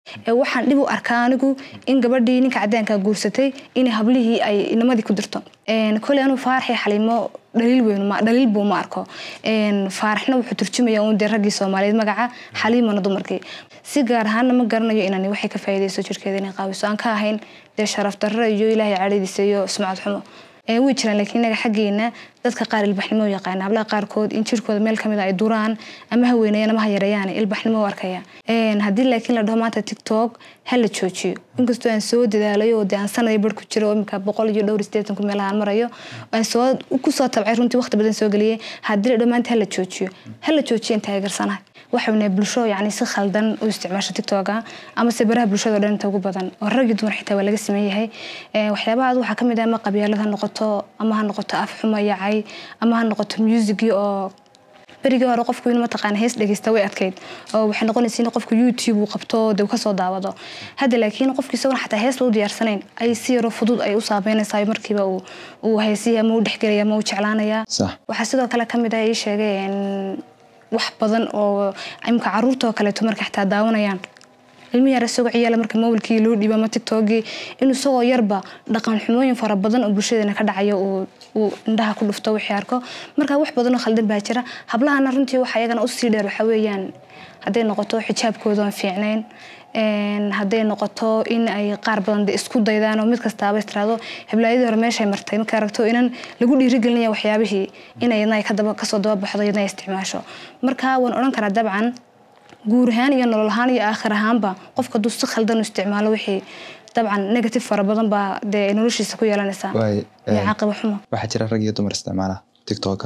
waxaan dib u arkaa anigu in gabadhii ninka cadaanka guursatay in hablihii ay inamadii ku dirto kale anu faarxay xalimo daliil buu ma arko faarxna wuxuu turjumayaa uu ragii Soomaaliyeed magaca xaliimana dumarkii si gaar ahaan ma garanayo inaan waxay ka faa'iideyso jirkeeda inay qaawiso aan ka ahayn sharaf darro iyo Ilaahay caadadiisa iyo sumcad xumo way jiraan laakiin naga xageena dadka qaar ilbaxnimo yaqaan habla qaar kood in jirkooda meel kamid ay duraan ama haweenayna ma hayarayaan ilbaxnimo arkaya hadii laakiin la dhaho maanta TikTok hal joojiyo inkastoo aan soo dadaalayo oo aan sanad bar ku jiro imka 180 ku meelahan marayo aan soo ku soo tabcay runtii waqti badan soo galiyay hadii la dhaho maanta hal joojiyo inta ay garsanahay waxaana bulsho yani si khaldan u isticmaasho TikTok ama sabaraha bulshada oo dhan inta ugu badan oo rag iyo dumar xitaa waa laga sameeyay waxyaabaha waxa kamid ah ma qabyaalada noqoto ama ha noqoto af xumo yacay ama ha noqoto music oo bariga hore qofku inuu mataqaan hees dhageysta way adkeyd oo waxa noqonaysa in qofku YouTube uu qabto dib ka soo daawado hadda laakiin qofkii soo xataa hees loo diyaarsanayn ay si yar fudud ay u saameynaysaa markiiba uu heesiya ma u dhexgalaya ma u jeclaanaya waxa sidoo kale kamid ah ay sheegeen wax badan oo imka caruurta kale tumarka xitaa daawanayaan ilmi yar soo ciyaala marka mobilkii loo dhiibo ama TikTok inuu soo yarba dhaqan xumooyin fara badan oo bulshadana ka dhacayo oo indhaha ku dhufto wixii arko marka wax badan oo khaldan baa jira hablahana runtii waxa ayagana u sii dheer waxa weeyaan haday noqoto xijaabkooda aan fiicnayn haday noqoto in ay qaar badan isku daydaan oo mid kasta istiraado hablaayada hore meesha ay martay marka aragto inaan lagu dhiirigelinayo waxyaabihii inay ka soo daba baxdo inay isticmaasho marka waan oran karaa dabcan guur ahaan iyo nolol ahaan iyo aakhir ahaanba qofka duu si khaldan u isticmaalo wixii dabcan negative fara badan baa noloshiisa ku yeelanaysa caaqib xumo waxa jira rag iyo dumar isticmaala TikTok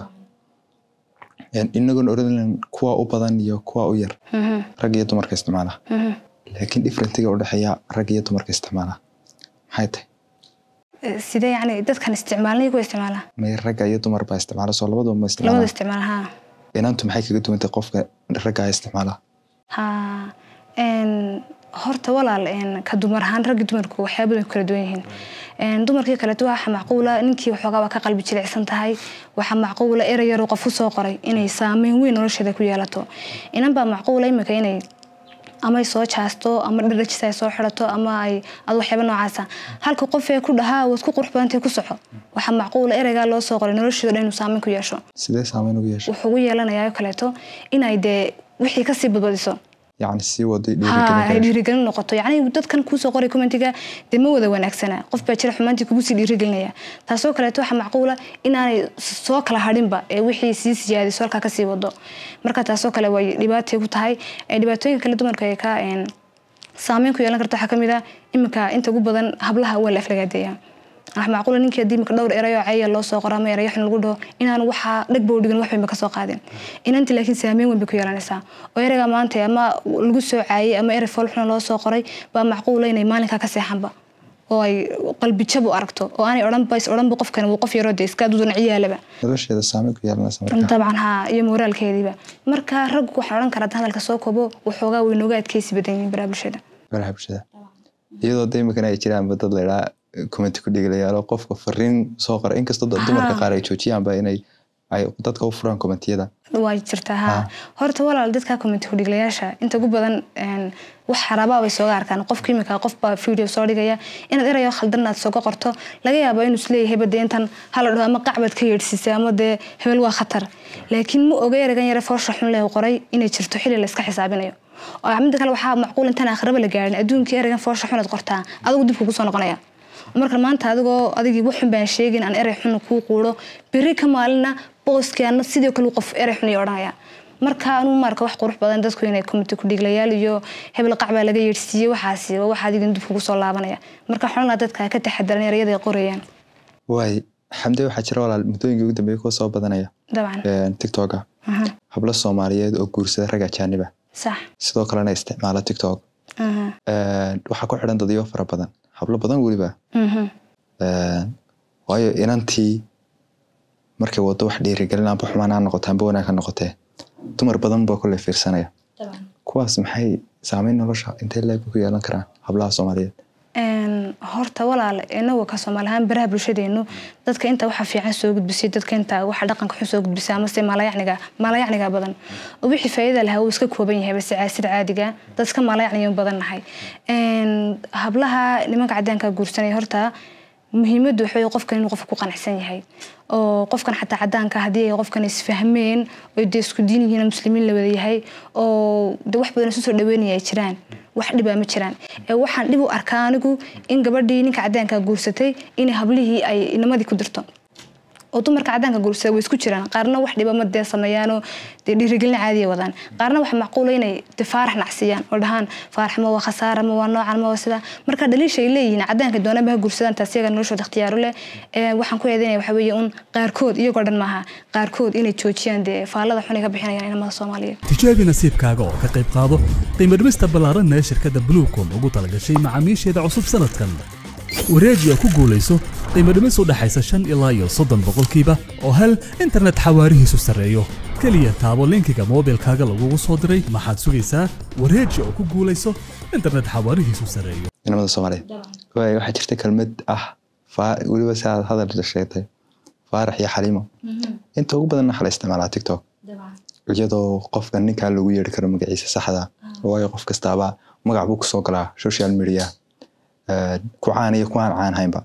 inagoon oran kuwa u badan iyo kuwa u yar rag iyo dumar ka isticmaala laakiin differentiga u dhaxaya rag iyo dumar ka isticmaala maxay tahay sida yani dadkan isticmaalnay ku isticmaala ma rag iyo dumar baa isticmaala soo labadaba ma isticmaala labada isticmaalaha inantu maxay kaga duwantay qofka rag ay isticmaala horta walaal ka dumar ahaan rag dumarku waxyaabo badan kala duwan yihiin dumarkii kale waxa macquula ninkii waxoogaa ka qalbi jilicsan tahay waxa macquula erey yar oo qof soo qoray inay saameyn weyn nolosheeda ku yeelato inan baa macquula imika inay ama soo jaasto ama dhirajisa soo xirato ama ay waxyaabo noocaas halka qof ee ku dhahaa wad ku qurux badantay ku soco waxa macquula ereyga loo soo qoray nolosheeda inuu saameyn ku yeesho sidee saameyn ugu yeesho wuxuu yeelanayaa kaleeto inay wixii ka sii badbadiso يعني سي ودي dhiirigelin noqoto yani dadkan ku soo qoray commentiga ma wada wanaagsana qof baa jira xumaantii kugu sii dhiirigelinaya taasoo kale waxa macquula inaanay soo kala hadhinba wixii sii siyaadiso halka ka sii wado marka taasoo kale way dhibaato ku tahay dhibaatooyinka kala dumarka ay ka saameyn ku yeelan karto waxa kamid ah imika inta ugu badan hablaha wala aflagaadeeyaan macquula ninkii diimka dhowr erayo cayay loo soo qoraa ma erayo xun lagu dhaho inaan waxa dhagbo dhigan wax weyn ka soo qaadin inanti laakiin saameyn weyn ku yeelanaysa oo erayga maanta ama lagu soo caayay ama eray fol xun loo soo qoray baa macquula inay maalinka ka seexanba oo ay qalbi jab u aragto oo aanay oran qofkan uu qof yaro iska dudan ciyaalaba nolosheeda saameyn ku yeelanaysa marka taban iyo moraalkeediba marka rag waxa oran karaa hadalka soo koobo wuxuuga weyn uga adkaysi badan yihiin baraha bulshada iyadoo deemakana ay jiraan dad leeyahay comment ku dhigalayaal qofka fariin soo qoray in kasta dumarka qaar ay joojiyaan ba inay ay dadka u furaan commentiyada way jirtaa horta walaal dadka comment ku dhigalayaasha inta ugu badan wax xaraaba way soo arkaan qofka imika qof baa video soo dhigaya inaad erayo khaldan aad soo qorto laga yaabo inuu isleeyahay badeentan hal dhaw ama qacbad ka yeersisay ama hebel waa khatar laakiin ma oga eragan yar foosha xun leh qoray inay jirto xilli la iska xisaabinayo oo amida kale waxa macquul intan aakhiraba la gaarin adduunka eragan foosha xun aad qortaa adigu dib kugu soo noqonaya marka maanta adigii waxun baan sheegin aan erey xun ku quuro bari ka maalina booskiana sidoo kale qof erey xun oranaya marka aanu marka wax qurux badan dadku inay comment ku dhiglayaal iyo hebel qacba laga yeersiiyay waxaasi waxa adigin dib kugu soo laabanaya marka xulna dadka ka taxadaran ereyada ay qorayaan way xamdi waxa jira walaal muddooyinka ugu dambeeyay ku soo badanaya TikTok hablo Soomaaliyeed oo guursada rag ajaaniba sax sidoo kalena isticmaala TikTok waxa ku xiran dad iyo fara badan hablo badan waliba waayo inantii markay wado wax dhiirigelin aan xumaan noqotaan boona ka noqotay dumar badan baa kule fiirsanaya kuwaas maxay saameyn nolosha intee leeb ku yeelan karaan hablaha Soomaaliyeed horta walaal inagu ka Soomaalihan baraha bulshadeenu dadka inta waxa fiican soo gudbisay dadka inta waxa dhaqanka xun soo gudbisay ama malayacniga badan oo wixii faa'iido leh uu iska kooban yahay bas caasir caadiga dadka malayacniga badan nahay hablaha nimanka cadaanka guursanay horta muhiimadu waxay qofkan inuu qofku qanacsan yahay oo qofkan xataa cadaanka hadii ay qofkan isfahmeen oo isku diin yihiin muslimiin la wada yahay oo wax badan soo dhaweynaya jiraan wax dhiba ma jiraan waxaan dhib u arkaa anigu in gabadhii ninka cadaanka guursatay in hablihii ay inamadii ku dirto oo dumarka cadaanka guursaday way isku jiraan qaarna wax dhiba ma deesamayaan dhiirigelin caadi wadaan qaarna wax macquul ah inay faarax nacsiyaan oo dhahan faarax ma waa khasaar ma waa noocan ma waa sida marka dhaliishay leeyihiin cadaanka doonaba guursadaan taas iyaga noloshooda ikhtiyaar leh waxaan ku eedeynaa waxa weeye un qaarkood iyagoo dhan maaha qaarkood inay joojiyaan faalada xun ay ka bixinayaan inamada Soomaaliyeed tijaabi nasiibkaaga oo ka qayb qaado qiimo dhimista ballaaran ee shirkadda Bluecom ugu talagashay macaamiisheeda cusub sanadkan wareejiga ku guuleyso qiimo dhimis u dhaxaysa 5 ilaa 30% oo hal internet xawaarihiisu sareeyo kaliya taabo linkiga moobilkaaga lagu soo diray maxaad sugaysaa wareeji oo ku guuleyso internet xawaarihiisu sareeyo inamada Soomaaliyeed waxa jirta kelmad waliba saad hadal sheegtay faarax iyo xaliimo inta ugu badan waxa la isticmaalaa TikTok iyadoo qofka ninka lagu yeeri karo magaciisa saxda waayo qof kastaaba magac buu ku soo galaa social media ku caaniyo ku aan haynba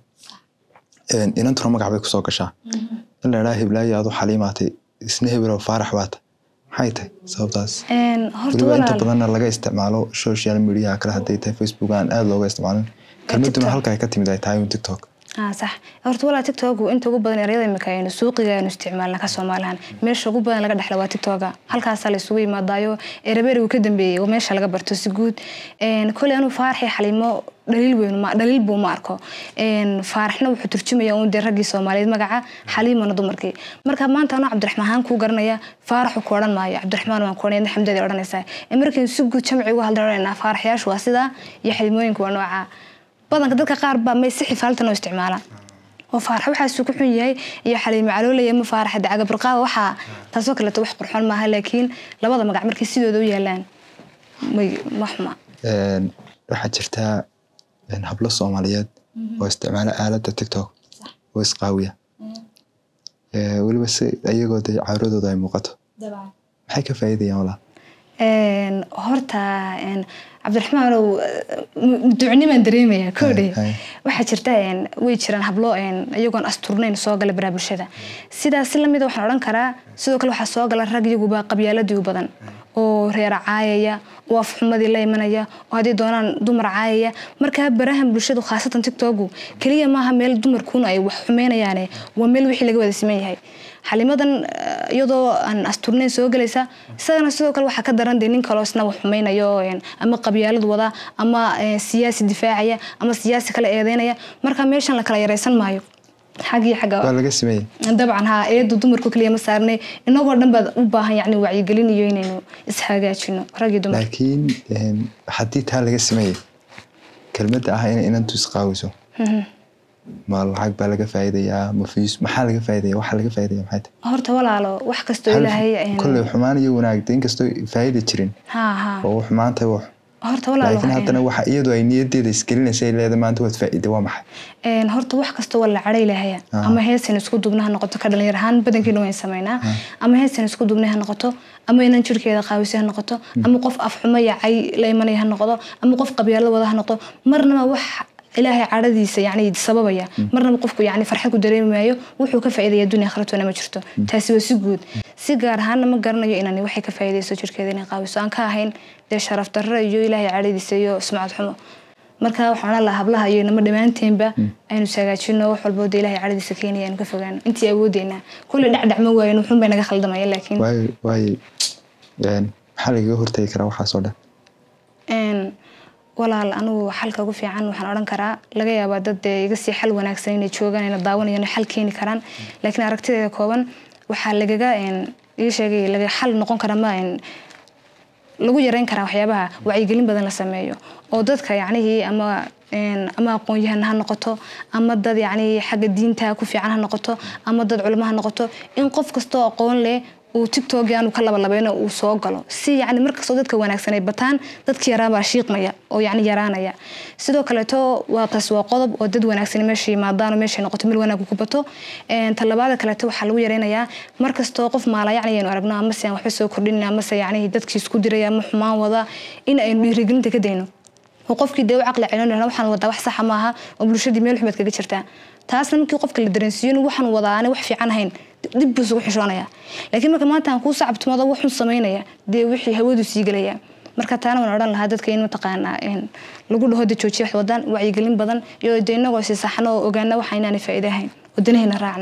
inantuna magac bay ku soo gashaa in la ilaahay bilaayado xaliimaatay isna hebro faarax waata maxay tahay sababtaas horta inta badan laga isticmaalo social media kala haday tahay Facebook aan aad looga isticmaalin kalmaduna halka ay ka timid ay tahay TikTok صح horta wala TikTok inta ugu badan erayada imika aynu suuqiga aynu isticmaalna ka Soomaalihan meesha ugu badan laga dhaxlo waa TikTok halkaas la isugu yimaadayo erabeerigu ka dambeeyay oo meesha laga barto si guud kulli aanu faarxi xalimo daliil buu ma arko faarxna wuxuu turjumayaa uu ragii Soomaaliyeed magaca xaliimana dumarkii marka maanta ana Cabdiraxmaan ku garanaya faarxu ku oran maayo Cabdiraxmaan waan ku oranay xamdada oranaysa markii si guud jamci ugu hadlayna faarxiyaashu waa sida iyo xalimooyinku waa nooca badanka dadka qaar ba may si xifaaltan oo isticmaalaan oo faarax waxa uu ku xun yahay iyo xaliimo caloolaya ma faarax dacaga barqaa waxa taasoo kale wax qurxoon maaha laakiin labada magac markii sidooda u yeelaan ma xuma waxa jirta hablo Soomaaliyeed oo isticmaala aaladda TikTok oo isqaawiya waliba si ayagoo cawradooda ay muuqato maxay ka faa'iidayaan wala horta Cabdiraxmaan oo ducniman dareemaya koodhe waxa jirta way jiraan hablo ayagoon asturnayn soo gala baraha bulshada sidaas la mid waxaan oran karaa sidoo kale waxa soo gala rag iyaguba qabyaaladii badan oo reer caayaya oo afxumadii la imanaya oo hadii doonaan dumar caayaya marka baraha bulshadu khaasatan TikTok kaliya maaha meel dumarkuna ay wax xumeynayaan waa meel wixii laga wada siman xalimadan iyadoo aan asturnayn soo galaysa isagana sidoo kale waxa ka daran nin kale oo isna wax xumeynayo ama qabyaalad wada ama siyaasi difaacaya ama siyaasi kale eedeynaya marka meeshan la kala yareysan maayo xaga laga sameeyay dabcan ha eedo dumarku kaliya ma saarnay inagoo dhan bad u baahan yaani wacyi gelin iyo inaynu ishagaajino rag iyo dumar laakiin hadii taa laga sameeyay kelmadda ah inantu isqaawiso ma lacag baa laga faa'iidayaa ma fiis maxaa laga faa'iidayaa waxa laga faa'iidayaa maxay tahay horta walaalo wax kasto ilaahay kullu xumaan iyo wanaag in kasto faa'iido jirin oo xumaanta wax horta walaalo laakiin hadana waxa iyadu ay niyadeeda iskalineysay leedahay maanta waad faa'iido waa maxay horta wax kasto wala caray ilaahay ama heesan isku dubnaha noqoto ka dhalin yaraan badankiina way sameynaa ama heesan isku dubnaha noqoto ama inaan jirkeeda qaawisa noqoto ama qof af xumo yacay la imanaya noqdo ama qof qabyaalad wada noqdo marna wax ilaahay caadadiisa yani sababaya marna qofku yani farxad ku dareemayo wuxuu ka faa'iideeyaa dunya akhiratoona ma jirto taasi waa si guud si gaar ahaan ma garanayo inaan waxay ka faa'iideyso jirkeeda inay qaawiso aan ka ahayn de sharaf darro iyo ilaahay caadadiisa iyo sumcad xumo marka waxaan la hablaha iyo nama dhamaanteynba aynu sagaajino wax walba oo ilaahay caadadiisa keenaya aan ka fogaan intii awoodeena kulli dhacdac ma waayeen wuxuu bay naga khaldamay laakiin maxaa laga hortagi karaa waxa soo dhan walaal anu xalka ugu fiican waxaan oran karaa laga yaabaa dad iga sii xal wanaagsan inay joogan inay daawanayaan xal keeni karaan laakiin aragtideeda kooban waxa lagaga ii sheegay laga xal noqon kara ma lagu yareyn karaa waxyaabaha wacyigelin badan la sameeyo oo dadka yacni ama aqoon-yahan ha noqoto ama dad yacni xagga diinta ku fiican ha noqoto ama dad culimo ha noqoto in qof kasto aqoon leh uu TikTok aanu ka labalabeyno uu soo galo si yani markastoo dadka wanaagsan ay bataan dadkii yaraa baa shiiqmaya oo yani yaraanaya sidoo kale to waa taas waa qodob oo dad wanaagsan meeshii maadaano meeshii noqoto meel wanaag ku bato talabaada kale to waxa lagu yareenayaa markastoo qof maala yani aynu aragno ama si aan waxba soo kordhin ama si yani dadkii isku diray ama xumaan wada in ay dhiirigelinta ka dayno oo qofkii deew aqli celinayna waxaan wada wax sax ma aha oo bulshadii meel xumed kaga jirta taasna markii qofka la dareensiyo waxaan wadaana wax fiican ahayn dib buu ugu xishoonaya laakiin marka maanta aan ku sacabtumada wuxuu sameeynaya dee wixii hawadu sii galaya marka taana waan oran lahaa dadka in mataqaana in lagu dhaho joojiyo wax wadan wacyigelin badan iyo deynagoo si saxno oo ogaana waxa inaan faa'iido ahayn wadanaheena raacna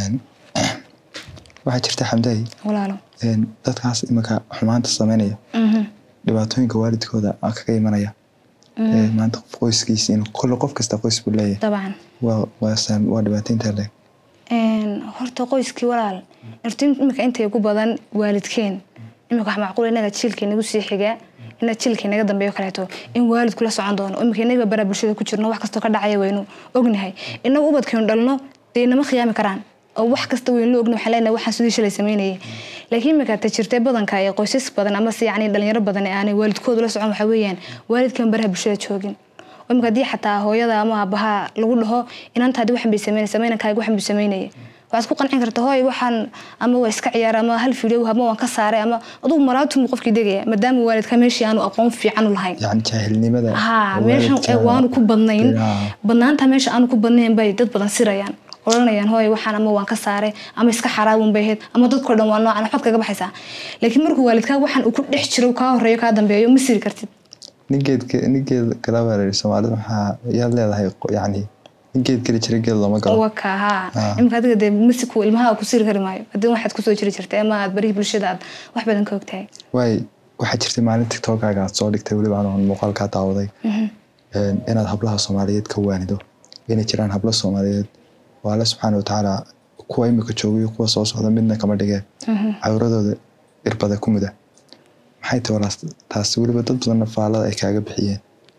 waxa jirta xamday walaalo dadkaas imika xumaanta sameynaya dhibaatooyinka waalidkooda kaga imanaya maanta qoyskiisa in qof kasta qoys buu leeyahay طبعا waa dhibaateynta leh horta qoyskii walaal imika intay ugu badan waalidkeen imika wax macquul inaga jilkeen nagu sii xiga in jilkeen naga dambeeyo kaleeto in waalidku la socon doono imika inaga bara bulshada ku jirno wax kasta ka dhacay weynu ognahay inagu ubadkeen dhalno deynama khiyaami karaan oo wax kasta weynu ognahay waxa leenahay waxaan sidii shalay sameynayay laakiin marka ta jirtay badanka ay qoysas badan ama si yani dhalinyaro badan aan waalidkooda la socon waxa weeyaan waalidkan baraha bulshada joogin oo imika hadii xataa hooyada ama aabaha lagu dhaho inantaadi waxan bay sameynaysaa waxan bay sameynayay waxaad ku qancin kartaa hooy waxaan ama waa iska ciyaar ama hal video ama waan ka saaray ama aduu maraatu qofkii degaya maadaama waalidka meeshii aanu aqoon fiican u lahayn yani jahilnimada meeshan waanu ku badnayn badnaanta meesha aanu ku badnayn bay dad badan sirayaan oranayaan hooy waxaan ama waan ka saaray ama iska xaraawun bay ahayd ama dadkoo dhan waa noocan waxaad kaga baxaysaa laakiin markuu waalidkaaga waxaan uu ku dhex jiro kaa horeeyo kaa dambeeyo ma siri kartid ningeed galabareer Soomaalida waxa yaad leedahay yani ningeed kale jira geed lama galo waka imka adiga de masiku ilmaha ku siri kari maayo hadii waxaad ku soo jiri jirtay ama aad bari bulshada aad wax badan ka ogtahay waxa jirtay maalin TikTok-gaaga aad soo dhigtay waliba aan muuqaal ka daawaday inaad hablaha Soomaaliyeed ka waanido inay jiraan hablo Soomaaliyeed والله سبحانه وتعالى kuwa imika joogay kuwa soo socda midna kama dhigeen cawradooda irbada ku muda maxay taas waliba dad badan faalada ay kaaga bixiyeen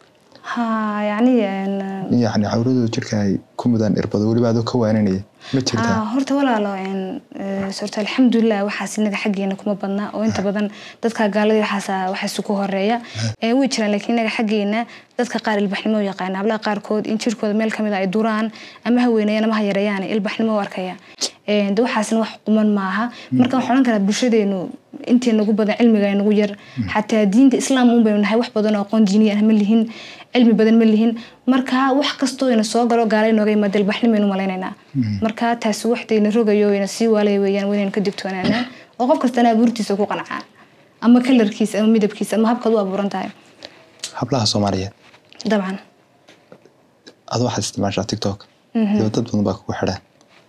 يعني cawradooda jirka ay ku mudaan irbada waliba aad ka waananay ma jirtaa horta walaalo suurta alxamdulillah waxa sinaga xageena kuma badna oo inta badan dadka gaalada waxa isku horeeya way jiraan laakiin inaga xageena dadka qaar ilbaxnimo yaqaan habla qaar kood in jirkooda meel kamid ay duraan ama haweenayaan ama yareeyaan ilbaxnimo arkaya waxaasna wax quman maaha marka waxaan karaa bulshadeenu intii nagu badan cilmiga nagu yar xataa diinta islaam uun baynu nahay wax badan oo aqoon diini ah ma lihin cilmi badan ma lihin marka wax kasto ina soo galo gaalay nooga imaadel baxnimeenu maleynayna marka taas waxdeena rogayo ina si waalay weeyaan weeyaan ka digtoonaana oo qof kastana abuurtiisa ku qanacaa ama kalarkiisa ama midabkiisa ama habka uu abuuran tahay hablaha Soomaaliyeed dabcan adu waxaad isticmaashaa TikTok dad badan baa ku xidhan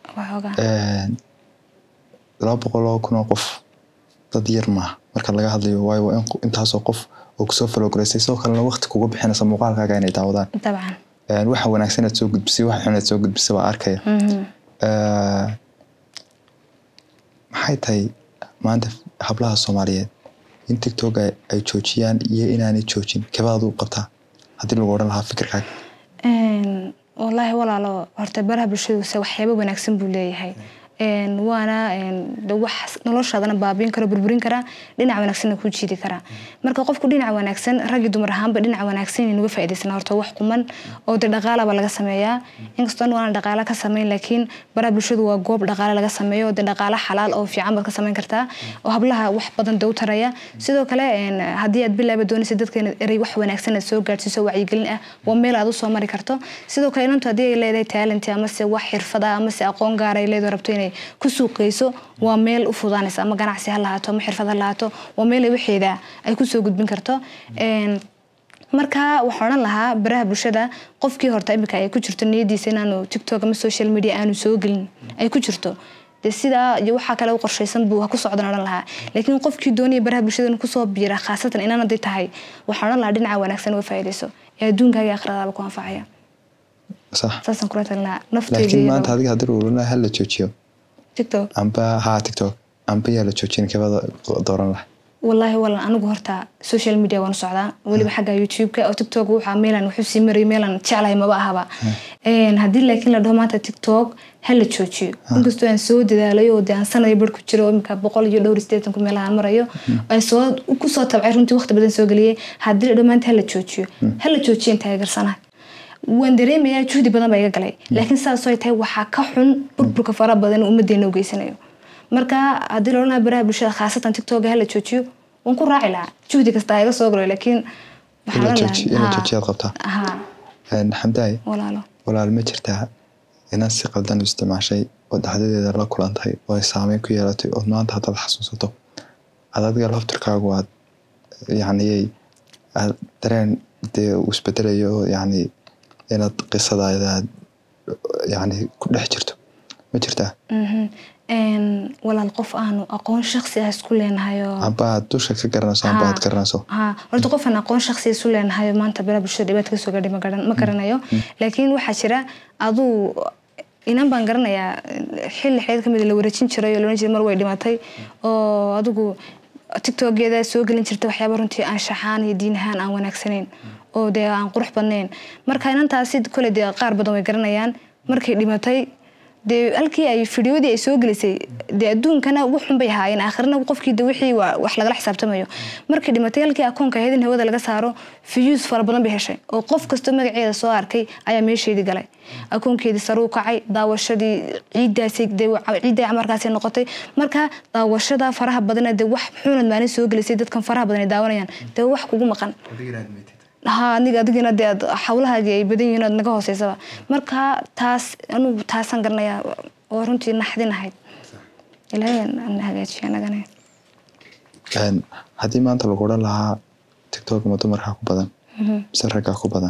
laba boqol oo kun oo qof dad yar ma marka laga hadlayo waayo intaas oo qof oo ku soo follow gareysay soo kale waqti kugu bixinaysa muuqaalkaaga inay daawadaan dabcan waxa wanaagsan aad soo gudbisay waxa xun aad soo gudbisay waa arkaya maxay tahay maanta hablaha Soomaaliyeed in TikTok ay joojiyaan iyo inaanay joojin kabaad u qabtaa hadii lagu oran lahaa fikirkaaga والله walaalo horta baraha bulshadu waxyaabo wanaagsan buu leeyahay waana wax noloshaadana baabin karo burburin kara dhinac wanaagsan ku jiidi kara marka qofku dhinac wanaagsan rag iyo dumar ahaanba dhinac wanaagsan inuu faa'iideysan horta wax quman oo dhaqaalaha laga sameeyaa inkastoo aan dhaqaalaha ka sameyn laakiin baraha bulshadu waa goob dhaqaalaha laga sameeyo dhaqaalaha xalaal oo fiican baad ka sameyn kartaa oo hablaha wax badan dowtaraya sidoo kale hadii aad bilaabo doonayso dadka eray wax wanaagsan soo gaarsiiso wacyigelin ah waa meel aad u soo mari karto sidoo kale inta hadii ay leedahay talent ama se wax xirfad ah ama se aqoon gaar ay leedahay rabto inay ku suuqayso waa meel u fudaanaysa ama ganacsi ha lahaato ama xirfad ha lahaato waa meel waxeeda ay ku soo gudbin karto marka waxaan lahaa baraha bulshada qofkii horta imika ay ku jirto niyadiisa inaanu TikTok ama social media aanu soo gelin ay ku jirto sida waxa kale oo qorsheysan buu ku socdaan lahaa laakiin qofkii doonaya baraha bulshada inuu ku soo biiro khaasatan inaan aday tahay waxaan lahaa dhinaca wanaagsan oo faa'iideyso ee adduunkaaga aakhirada ku anfacaya صح saasan kula talnaa nafteeda laakiin maanta adiga hadii uu leeyahay hal la joojiyo TikTok TikTok amba yaa la joojin kabada dooran lah والله والله anigu horta social media waan socdaa waliba xagga YouTube ka oo TikTok waxa meelan wuxuu sii maray meelan jeclahay ma ahaba haddii laakiin la dhaho maanta TikTok hala joojiyo inkastoo aan soo dadaalayo oo aan sanad bar ku jiro imka 180 ku meelaha marayo ay soo ku soo tabcay runtii waqti badan soo galiyay haddii la dhaho maanta hala joojiyo inta ay garsanahay waan dareemayaa juhdi badan baa iga galay laakiin saas oo tahay waxa ka xun burburka fara badan ummadeena u geysanayo marka haddii la oranaa baraha bulshada khaasatan TikTok hala joojiyo waan ku raaci lahaa juhdi kasta iga soo galay laakiin ila joojiyaad qabtaa xamdaay walaal ma jirtaa inaad si qaldan u isticmaashay oo dhaxdadeeda la kulantay oo saameyn ku yeelatay oo maanta haddaad xasuusato adiga laftirkaagu aad yacni dareen dee uu isbedelayo yacni inaad qisadaada yacni ku dhex jirto ma jirtaa walaal qof aanu aqoon shakhsi ah isku leenahay aba dusha ka garanayso aba aad garanayso horta qof aan aqoon shakhsi isku leenahay maanta baraha bulshada dibadda ka soo gaadhay ma garanayo laakiin waxa jira aduu inaan baan garanayaa xilli xeed kamid la wareejin jiray oo la oran jiray mar way dhimatay oo adigu TikTok-geeda soo galin jirtay waxyaabo runtii aan shaxaan iyo diin ahaan aan wanaagsaneyn oo dee aan qurux badnayn marka inantaasi kale dee qaar badan way garanayaan markay dhimatay dee halkii ay fiidiyoodii ay soo galisay dee adduunkana ugu xun bay ahaayeen aakhirna qofkii dee wixii wax lagala xisaabtamayo markii dhimatay halkii akoonka ahayd in hawada laga saaro views fara badan bay heshay oo qof kasta magaceeda soo arkay ayaa meesheedii galay akoonkeedii sare u kacay daawashadii ciiday markaasay noqotay marka daawashada faraha badan dee wax xuunad maalin soo galisay dadkan faraha badan ay daawanayaan dee wax kugu maqan adigina dee xawlahaagii ay badan yihiin naga hooseysaba marka taas anugu taasan garanayaa oo runtii naxdin ahayd ilaahay aan hagaajiyo anagana haddii maanta lagu odhan lahaa TikTok ma dumarkaa ku badan mise raggaa ku badan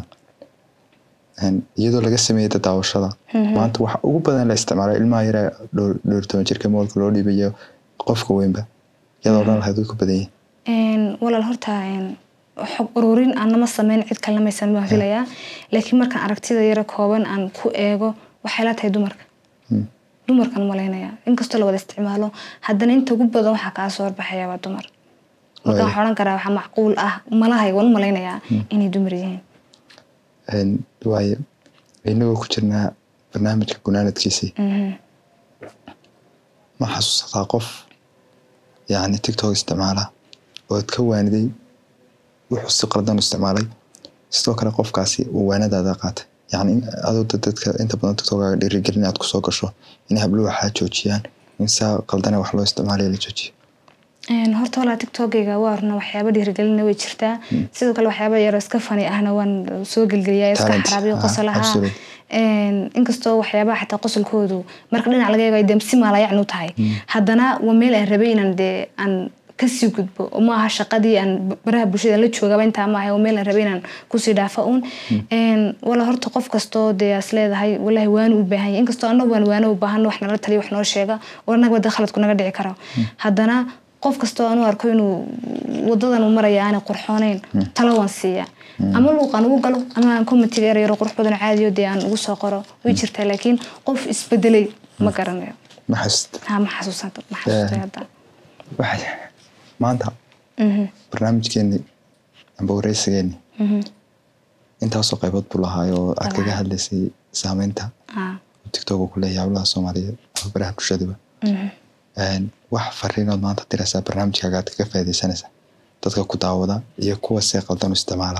iyadoo laga sameeyay daawashada maanta waxa ugu badan la isticmaalay ilmaha yar dhowr 10 jirka moolka loo dhiibayo qofka weynba iyadoo odhan lahayd ku badan yihiin walaal horta xog ururin aan ma sameyn cid kale ma sameyn baan filayaa laakiin markaan aragtida yar kooban aan ku eego waxay la tahay dumarkan maleynaya inkastoo la wada isticmaalo haddana inta ugu badan waxa ka soo horbaxaya waa dumar marka waxaan karaa waxa macquul ah malahay waan maleynayaa inay dumar yihiin waayo inagoo ku jirnaa barnaamijka gunaanadkiisii ma xasuusataa qof yacni TikTok isticmaala oo ka waaniday wuxuu si qaldan isticmaalay sidoo kale qofkaasi uu waanadaada qaatay yani adoo dadka inta badan TikTok-ga dhiirigelin aad ku soo gasho in hablo waxa joojiyaan in saa qaldan wax loo isticmaalayo la joojiyo horta wala TikTok-ga waarna waxyaabo dhiirigelin way jirtaa sidoo kale waxyaabo yar iska fani ahna waan soo galgaliyaa iska xaraabiyo qosolaha inkastoo waxyaabaha xataa qosolkoodu marka dhinac laga eego ay damsi maala yacni u tahay haddana waa meel aan rabay inaan dee aan kasii gudbo oo ma aha shaqadii aan baraha bulshada la joogaba inta ma aha oo meel aan rabay inaan ku sii dhaafo wala horta qof kasto dee as leedahay wallahi waan u baahan yahay inkastoo annagu waan u baahan wax nala taliyo wax noo sheega oo anaga wada khalad ku naga dhici karo haddana qof kasto aanu arko inuu wadadan u maraya aan qurxooneyn talawan siiya ama luuqan ugu galo ama aan commentiga yar qurux badan caadi oo dee aan ugu soo qoro way jirtaa laakiin qof isbedelay ma garanayo ma xasuusta hadda maanta barnaamijkeeni amba wareysigeeni intaasoo qaybood buu lahaay oo aad kaga hadlaysay saameynta TikTok ku leeyahay hablaha Soomaaliyeed oo baraha bulshada wax fariinood maanta diraysaa barnaamijkaaga aad kaga faa'iideysanaysaa dadka ku daawada iyo kuwa si qaldan u isticmaala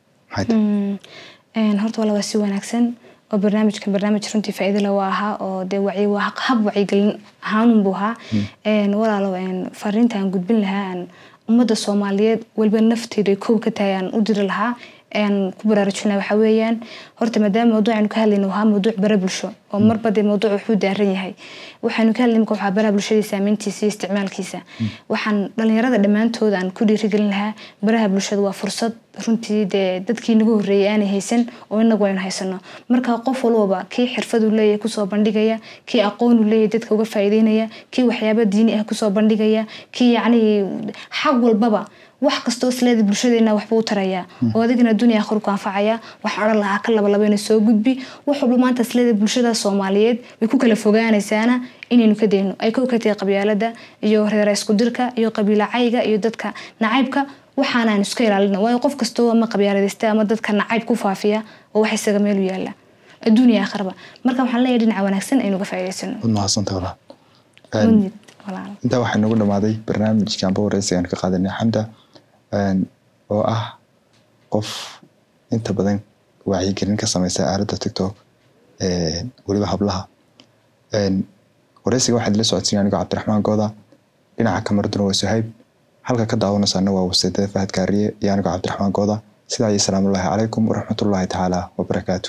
horta wala waa si wanaagsan oo barnaamij runtii faa'iido leh waa oo dee wacyi waa hab wacyigelin ahaan buu ahaa walaalo fariinta aan gudbin lahaa ummadda Soomaaliyeed walba nafteeda koob ka taayaan u diri lahaa ku baraarujinaa waxa weeyaan horta maadaama mawduucan ka hadlayno waa mawduuc baraha bulsho oo marba dee mawduuc wuxuu daaran yahay waxaanu ka hadlaynaa waxa baraha bulshada saameyntiisa iyo isticmaalkiisa waxaan dhalinyarada dhamaantood aan ku dhiirigelin lahaa baraha bulshada waa fursad runtii dee dadkii nagu horeeyay aan haysan oo inagu aynu haysano marka qof walba kii xirfad u leeyahay ku soo bandhigaya kii aqoon u leeyahay dadka uga faa'iideynaya kii waxyaabo diini ah ku soo bandhigaya kii yacni xaq walbaba wax kasto isleeyahay bulshadeena waxba u taraya oo adigana dunia akhir ku anfacaya wax oran lahaa ka laba soo gudbi wax walba maanta isleeyahay bulshada Soomaaliyeed way ku kala fogaanaysaana inaynu ka deeno ay ka tahay qabyaalada iyo reer isku dirka iyo qabiilacayga iyo dadka nacaybka waxaan isku ilaalina way qof kasto ama qabyaaladista ama dadka nacayb ku faafiya oo wax isaga meel u yaala adduun iyo aakhiraba marka waxaan leeyahay dhinaca wanaagsan aynu uga faa'iidaysano wad mahadsantahay walaal mudnid walaal inta waxaa nagu dhamaaday barnaamijkan wareysigan ka qaadanay Xamda oo ah qof inta badan wacyigelin ka samaysa aaladda TikTok waliba hablaha wareysiga waxaa la socodsiinay aniga Cabdiraxmaan Gooda dhinaca kamarada waa Suhayb halka ka daawanaysaana waa Wasaaradda Fahad Kaariye iyo aniga Cabdiraxmaan Gooda sidaa iyo salaamu alaykum wa rahmatullahi ta'ala wa barakaatuh